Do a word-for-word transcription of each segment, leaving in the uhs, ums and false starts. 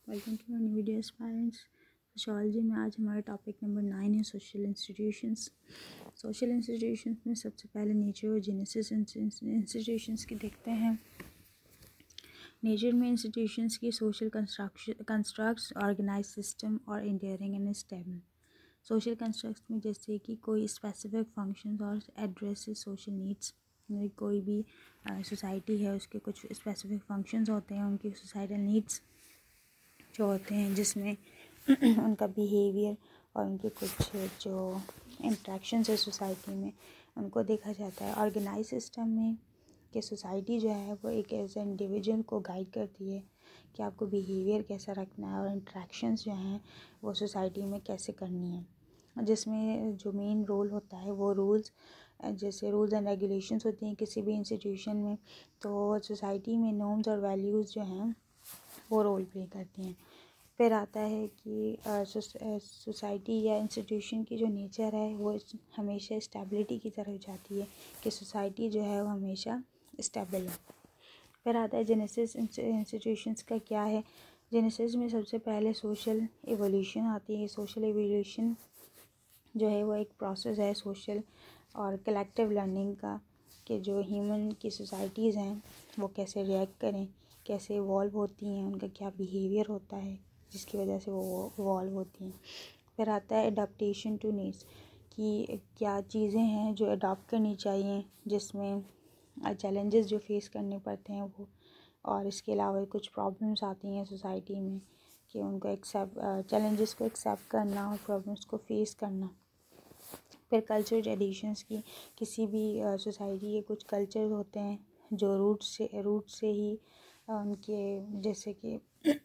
Welcome to new video aspirants. Sociology में आज हमारा टॉपिक नंबर नाइन है सोशल इंस्टीट्यूशंस। सोशल इंस्टीट्यूशंस में सबसे पहले नेचर और जेनेसिस इंस्टीट्यूशंस की देखते हैं। नेचर में इंस्टीट्यूशंस की social construction constructs organise system और enduring and stable. Social constructs में जैसे कि कोई स्पेसिफिक फंक्शंस और एड्रेसेस सोशल नीड्स। कोई भी सोसाइटी uh, है उसके कुछ स्पेसिफिक फंक्शंस होते हैं, उनकी सोसाइटल नीड्स जो होते हैं, जिसमें उनका बिहेवियर और उनके कुछ जो इंट्रैक्शंस है सोसाइटी में उनको देखा जाता है। ऑर्गेनाइज सिस्टम में कि सोसाइटी जो है वो एक एज इंडिविजुअल को गाइड करती है कि आपको बिहेवियर कैसा रखना है और इंट्रैक्शंस जो हैं वो सोसाइटी में कैसे करनी है, जिसमें जो मेन रोल होता है वो रूल्स, जैसे रूल्स एंड रेगुलेशंस होती हैं किसी भी इंस्टीट्यूशन में, तो सोसाइटी में नॉर्म्स और वैल्यूज़ जो हैं वो रोल प्ले करती हैं। फिर आता है कि सोसाइटी या इंस्टीट्यूशन की जो नेचर है वो हमेशा स्टेबिलिटी की तरफ जाती है कि सोसाइटी जो है वो हमेशा स्टेबल है। फिर आता है जेनेसिस इंस्टीट्यूशंस का क्या है। जेनेसिस में सबसे पहले सोशल एवोल्यूशन आती है। सोशल एवोल्यूशन जो है वो एक प्रोसेस है सोशल और कलेक्टिव लर्निंग का, कि जो ह्यूमन की सोसाइटीज़ हैं वो कैसे रिएक्ट करें, कैसे इवॉल्व होती हैं, उनका क्या बिहेवियर होता है जिसकी वजह से वो इवॉल्व होती हैं। फिर आता है अडॉप्टेशन टू नीड्स, कि क्या चीज़ें हैं जो अडॉप्ट करनी चाहिए, जिसमें चैलेंजेस जो फेस करने पड़ते हैं वो, और इसके अलावा कुछ प्रॉब्लम्स आती हैं सोसाइटी में कि उनको एक्सेप्ट चैलेंजेस को एक्सेप्ट करना और प्रॉब्लम्स को फेस करना। फिर कल्चर ट्रेडिशंस की, किसी भी सोसाइटी के कुछ कल्चर होते हैं जो रूट से रूट से ही उनके जैसे कि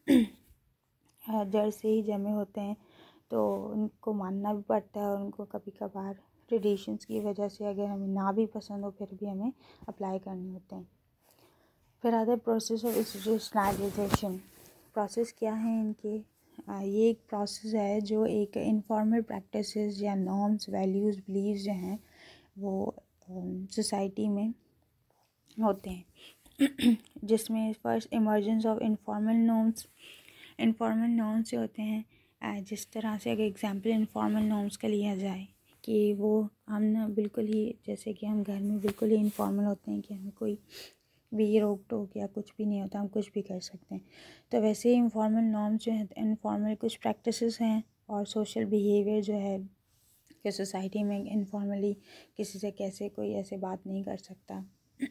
जड़ से ही जमे होते हैं, तो उनको मानना भी पड़ता है और उनको कभी कभार ट्रेडिशंस की वजह से अगर हमें ना भी पसंद हो फिर भी हमें अप्लाई करने होते हैं। फिर आता है प्रोसेस ऑफ इंस्टीट्यूशनलाइजेशन। प्रोसेस क्या है इनके, ये एक प्रोसेस है जो एक इनफॉर्मल प्रैक्टिसेस या नॉर्म्स, वैल्यूज़, बिलीव्स जो हैं वो सोसाइटी में होते हैं, जिसमें first emergence of informal norms. Informal norms जो होते हैं, जिस तरह से अगर एग्जांपल इनफॉर्मल नॉर्म्स का लिया जाए कि वो हम ना बिल्कुल ही, जैसे कि हम घर में बिल्कुल ही इनफॉर्मल होते हैं कि हमें कोई भी रोक टोक या कुछ भी नहीं होता, हम कुछ भी कर सकते हैं, तो वैसे ही इनफॉर्मल नॉर्म्स जो हैं, इनफॉर्मल कुछ प्रैक्टिसेस हैं और सोशल बिहेवियर जो है कि सोसाइटी में इनफॉर्मली किसी से कैसे कोई ऐसे बात नहीं कर सकता।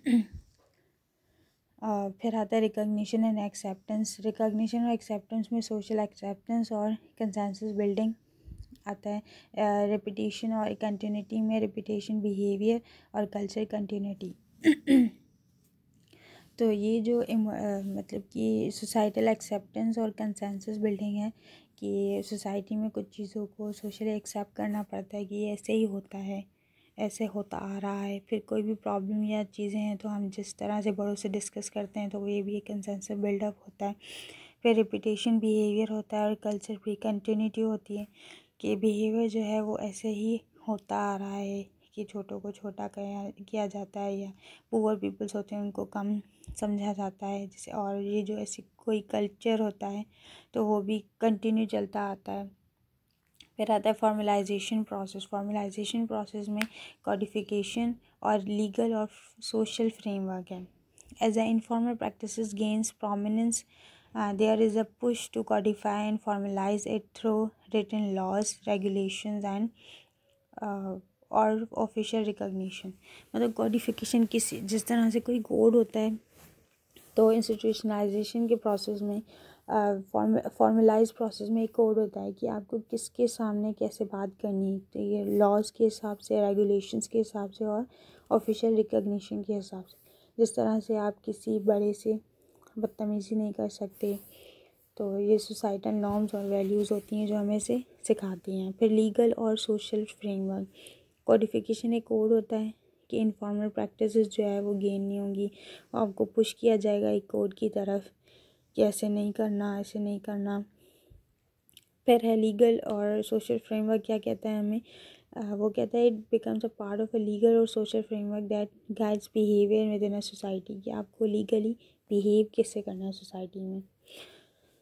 Uh, फिर आता है रिकॉग्निशन एंड एक्सेप्टेंस। रिकॉग्निशन और एक्सेप्टेंस में सोशल एक्सेप्टेंस और कंसेंसस बिल्डिंग आता है। रेपिटेशन और कंटिन्यूटी में रेपिटेशन, बिहेवियर और कल्चर कंटिन्यूटी। तो ये जो uh, मतलब कि सोसाइटल एक्सेप्टेंस और कंसेंसस बिल्डिंग है कि सोसाइटी में कुछ चीज़ों को सोशली एक्सेप्ट करना पड़ता है कि ये ऐसे ही होता है, ऐसे होता आ रहा है। फिर कोई भी प्रॉब्लम या चीज़ें हैं तो हम जिस तरह से बड़ों से डिस्कस करते हैं तो वो ये भी एक कंसेंसस बिल्डअप होता है। फिर रिपीटेशन बिहेवियर होता है और कल्चर भी कंटिन्यूटी होती है कि बिहेवियर जो है वो ऐसे ही होता आ रहा है कि छोटों को छोटा किया किया जाता है या पुअर पीपल्स होते हैं उनको कम समझा जाता है, जैसे, और ये जो ऐसी कोई कल्चर होता है तो वो भी कंटिन्यू चलता आता है। फिर आता है फॉर्मलाइजेशन प्रोसेस। फॉर्मलाइजेशन प्रोसेस में कॉडिफिकेशन और लीगल और सोशल फ्रेमवर्क है। As a informal practices gains prominence, there is a push to codify and formalise it through written laws, regulations and और ऑफिशियल रिकॉग्निशन। मतलब कॉडिफिकेशन किसी, जिस तरह से कोई कोड होता है तो इंस्टीट्यूशनलाइजेशन के प्रोसेस में फॉर्मलाइज uh, प्रोसेस में एक कोड होता है कि आपको किसके सामने कैसे बात करनी है, तो ये लॉज के हिसाब से, रेगुलेशंस के हिसाब से और ऑफिशियल रिकॉग्निशन के हिसाब से। जिस तरह से आप किसी बड़े से बदतमीज़ी नहीं कर सकते, तो ये सोसाइटल नॉर्म्स और वैल्यूज़ होती हैं जो हमें से सिखाती हैं। फिर लीगल और सोशल फ्रेमवर्क। कोडिफिकेशन एक कोड होता है कि इनफॉर्मल प्रैक्टिसेस जो है वो गेन नहीं होंगी, आपको पुश किया जाएगा एक कोड की तरफ कि ऐसे नहीं करना, ऐसे नहीं करना। फिर है लीगल और सोशल फ्रेमवर्क। क्या कहता है हमें, uh, वो कहता है it becomes a part of a legal और social framework that guides behaviour within a society, कि आपको लीगली बिहेव कैसे करना है सोसाइटी में।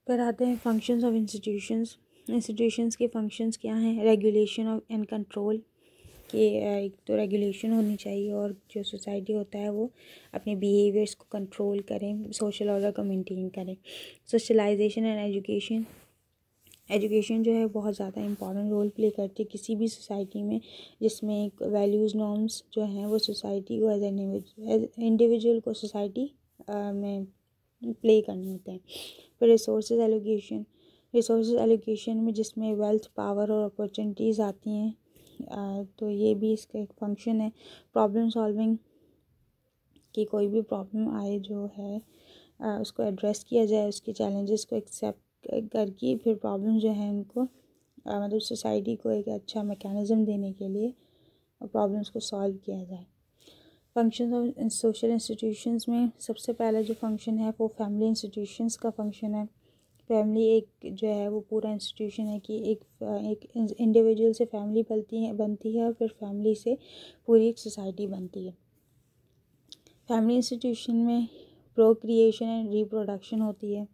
पर आते हैं फंक्शंस ऑफ इंस्टीट्यूशंस। इंस्टीट्यूशंस के फंक्शंस क्या हैं? रेगुलेशन ऑफ एंड कंट्रोल, कि एक तो रेगुलेशन होनी चाहिए और जो सोसाइटी होता है वो अपने बिहेवियर्स को कंट्रोल करें, सोशल ऑर्डर को मेंटेन करें। सोशलाइजेशन एंड एजुकेशन, एजुकेशन जो है बहुत ज़्यादा इंपॉर्टेंट रोल प्ले करती है किसी भी सोसाइटी में, जिसमें एक वैल्यूज़ नॉर्म्स जो हैं वो सोसाइटी को एज एन इंडिविजुअल को सोसाइटी में प्ले करने होते हैं। फिर रिसोर्सेज एलोकेशन, रिसोर्सेज एलोकेशन में जिसमें वेल्थ, पावर और अपॉर्चुनिटीज़ आती हैं, तो ये भी इसका एक फंक्शन है। प्रॉब्लम सॉल्विंग, कि कोई भी प्रॉब्लम आए जो है आ, उसको एड्रेस किया जाए, उसके चैलेंजेस को एक्सेप्ट करके फिर प्रॉब्लम जो है उनको आ, मतलब सोसाइटी को एक अच्छा मैकेनिज़्म देने के लिए प्रॉब्लम्स को सॉल्व किया जाए। फंक्शन ऑफ सोशल इंस्टीट्यूशंस में सबसे पहला जो फंक्शन है वो फैमिली इंस्टीट्यूशंस का फंक्शन है। फैमिली एक जो है वो पूरा इंस्टीट्यूशन है कि एक एक इंडिविजुअल से फैमिली बनती है बनती है और फिर फैमिली से पूरी एक सोसाइटी बनती है। फैमिली इंस्टीट्यूशन में प्रोक्रिएशन एंड रिप्रोडक्शन होती है।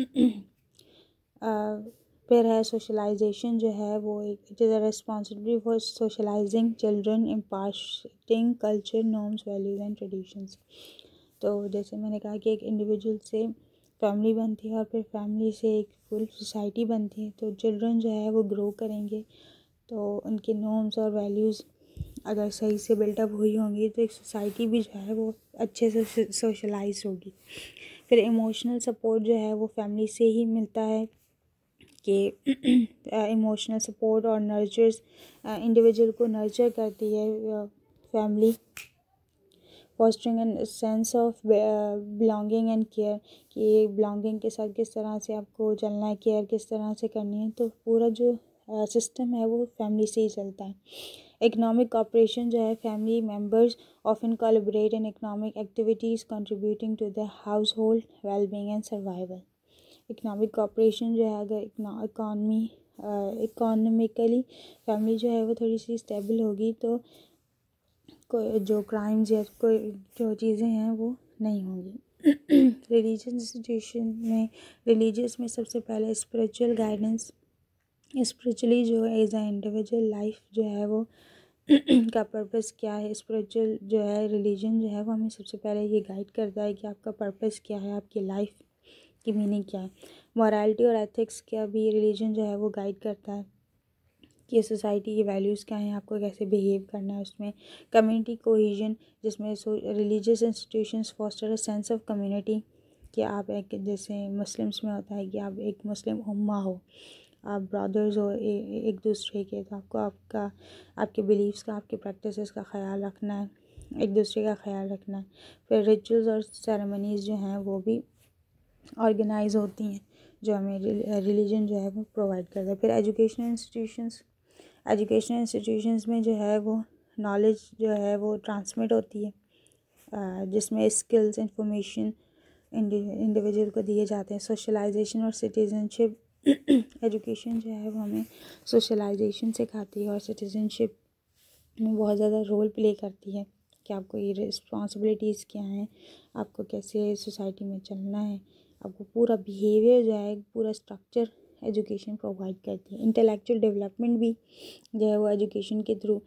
फिर है सोशलाइजेशन, जो है वो एक it is a responsibility for socialising children, imparting culture, norms, values and traditions. तो जैसे मैंने कहा कि एक इंडिविजुअल से फैमिली बनती है और फिर फैमिली से एक फुल सोसाइटी बनती है, तो चिल्ड्रन जो है वो ग्रो करेंगे, तो उनके नॉर्म्स और वैल्यूज़ अगर सही से बिल्डअप हुई होंगी तो एक सोसाइटी भी जो है वो अच्छे से सोशलाइज होगी। फिर इमोशनल सपोर्ट जो है वो फैमिली से ही मिलता है, कि इमोशनल सपोर्ट और नर्चर्स इंडिविजुअल को नर्चर करती है family. Fostering and sense of belonging and care, कि बिलोंगिंग के साथ किस तरह से आपको चलना है, केयर किस तरह से करनी है, तो पूरा जो सिस्टम uh, है वो फैमिली से ही चलता है। इकोनॉमिक कॉपरेशन जो है, family members often collaborate in economic activities contributing to the household wellbeing and survival. Economic cooperation जो है, अगर इकॉनमी इकोनॉमिकली फैमिली जो है वो थोड़ी सी स्टेबल होगी तो कोई जो क्राइम्स या कोई जो चीज़ें हैं वो नहीं होंगी। रिलीजियस इंस्टीट्यूशन में, रिलीजियस में सबसे पहले स्पिरिचुअल गाइडेंस, स्पिरिचुअली जो है एज ए इंडिविजुअल लाइफ जो है वो का पर्पस क्या है। स्पिरिचुअल जो है रिलीजन जो है वो हमें सबसे पहले ये गाइड करता है कि आपका पर्पस क्या है, आपकी लाइफ की मीनिंग क्या है। मॉरलिटी और एथिक्स का भी रिलीजन जो है वो गाइड करता है कि सोसाइटी की वैल्यूज़ क्या हैं, आपको कैसे बिहेव करना है उसमें। कम्युनिटी कोहेजन, जिसमें religious institutions foster a sense of community, कि आप एक जैसे मुस्लिम्स में होता है कि आप एक मुस्लिम उम्मा हो, आप ब्रदर्स हो ए, एक दूसरे के, तो आपको आपका आपके बिलीव्स का, आपके प्रैक्टिसेस का ख्याल रखना है, एक दूसरे का ख्याल रखना है। फिर रिचुअल्स और सेरेमनीज़ जो हैं वो भी ऑर्गेनाइज होती हैं, जो हमें रिलीजन जो है वो प्रोवाइड करता है। फिर एजुकेशनल इंस्टीट्यूशंस, एजुकेशनल इंस्टीट्यूशंस में जो है वो नॉलेज जो है वो ट्रांसमिट होती है, जिसमें स्किल्स, इंफॉर्मेशन इंडिविजुअल को दिए जाते हैं। सोशलाइजेशन और सिटीजनशिप, एजुकेशन जो है वो हमें सोशलाइजेशन सिखाती है और सिटीजनशिप में बहुत ज़्यादा रोल प्ले करती है कि आपको ये रिस्पॉन्सिबिलिटीज़ क्या हैं, आपको कैसे सोसाइटी में चलना है, आपको पूरा बिहेवियर जो है, पूरा स्ट्रक्चर एजुकेशन प्रोवाइड करती है। इंटेलेक्चुअल डेवलपमेंट भी जो है वो एजुकेशन के थ्रू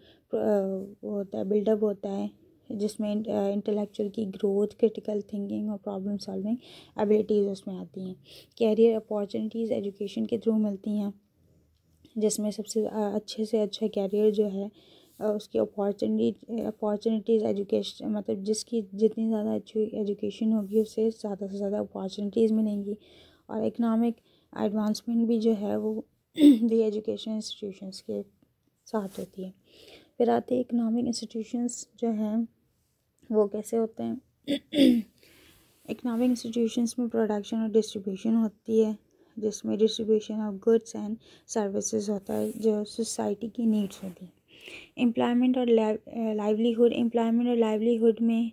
होता है, बिल्डअप होता है, जिसमें इंटेलेक्चुअल की ग्रोथ, क्रिटिकल थिंकिंग और प्रॉब्लम सॉल्विंग एबिलिटीज़ उसमें आती हैं। कैरियर अपॉर्चुनिटीज़ एजुकेशन के थ्रू मिलती हैं, जिसमें सबसे अच्छे से अच्छा कैरियर जो है उसकी अपॉर्चुनिटी अपॉर्चुनिटीज़ एजुकेशन, मतलब जिसकी जितनी ज़्यादा अच्छी एजुकेशन होगी उससे ज़्यादा से ज़्यादा अपॉर्चुनिटीज़ मिलेंगी। और इकनॉमिक एडवांसमेंट भी जो है वो भी एजुकेशन इंस्टीट्यूशंस के साथ होती है। फिर आते हैं इकनॉमिक इंस्टीट्यूशंस जो हैं वो कैसे होते हैं। इकनॉमिक इंस्टीट्यूशंस में प्रोडक्शन और डिस्ट्रीब्यूशन होती है, जिसमें distribution of goods and services होता है जो सोसाइटी की नीड्स होती हैं। एम्प्लॉयमेंट और लाइवलीहुड, एम्प्लॉयमेंट और लाइवलीहुड में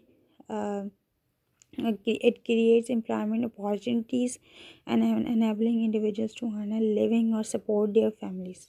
it creates employment opportunities and enabling individuals to earn a living or support their families.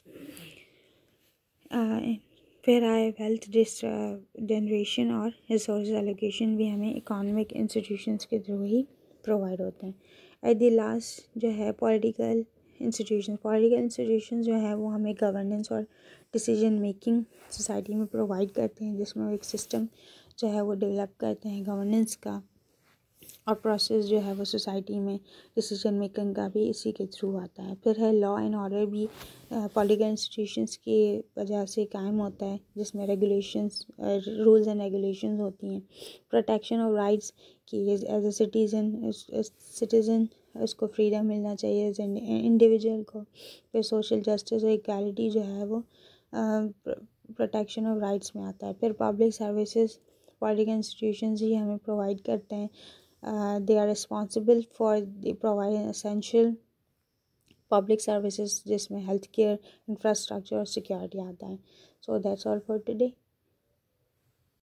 uh, फिर आए वेल्थ जनरेशन और रिसोर्स एलोकेशन भी हमें इकोनॉमिक इंस्टीट्यूशंस के थ्रू ही प्रोवाइड होते हैं। एट द लास्ट जो है पॉलिटिकल इंस्टीट्यूशन पॉलिटिकल इंस्टीट्यूशन जो है वो हमें गवर्नेंस और डिसीजन मेकिंग सोसाइटी में प्रोवाइड करते हैं, जिसमें वो एक सिस्टम जो है वो डेवलप करते हैं गवर्नेंस का, और प्रोसेस जो है वो सोसाइटी में डिसीजन मेकिंग का भी इसी के थ्रू आता है। फिर है लॉ एंड ऑर्डर भी पॉलिटिकल इंस्टीट्यूशंस की वजह से कायम होता है, जिसमें रेगुलेशंस रूल्स एंड रेगुलेशंस होती हैं। प्रोटेक्शन ऑफ राइट्स की एज ए सिटीज़न सिटीज़न उसको फ्रीडम मिलना चाहिए एज एन इंडिविजुअल को। फिर सोशल जस्टिस और इक्वालिटी जो है वो प्रोटेक्शन ऑफ राइट्स में आता है। फिर पब्लिक सर्विसेज पॉलिटिकल इंस्टीट्यूशंस ही हमें प्रोवाइड करते हैं। They are responsible for the providing essential public services, जिसमें हेल्थ केयर, इंफ्रास्ट्रक्चर और सिक्योरिटी आता है। So that's all for today.